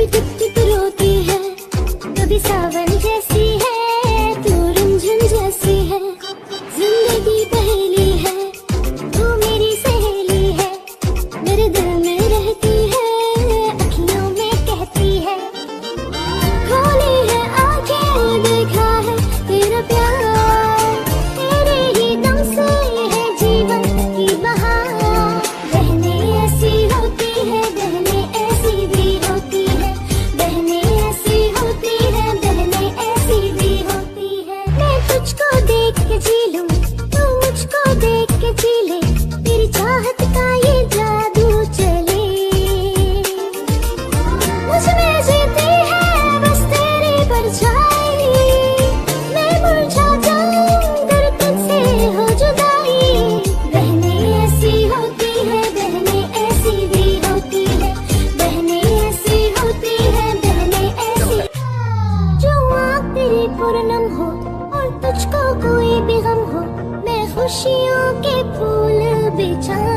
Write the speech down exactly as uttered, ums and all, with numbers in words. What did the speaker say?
Tip tip रोती है, कभी सावन जैसी है तू रुंझुन जैसी है। जिंदगी पहेली है तू मेरी सहेली है, मेरे दिल में रहती है अखियों में कहती है। खोली है आंखें देखा है तेरा प्यार, तेरे ही दम से है जीवन की बहार। बहने ऐसी होती है, बहने ऐसी भी होती है, बहने ऐसी होती है, बहने ऐसी भी होती है। मैं तुझको देख के जी लूं, तू मुझको देख के जी ले, तेरी चाहत का ये जादू चले। मुझ में जीती है बस तेरी परछाई, मैं मुरझा जाऊं अगर तुझसे हो जुदाई। बहने ऐसी होती है, बहने ऐसी भी होती है, बहने ऐसी होती है, बहने ऐसी। जो आँख तेरी पूनम हो और तुझको कोई भी गम हो, मैं खुशियों के फूल बिछा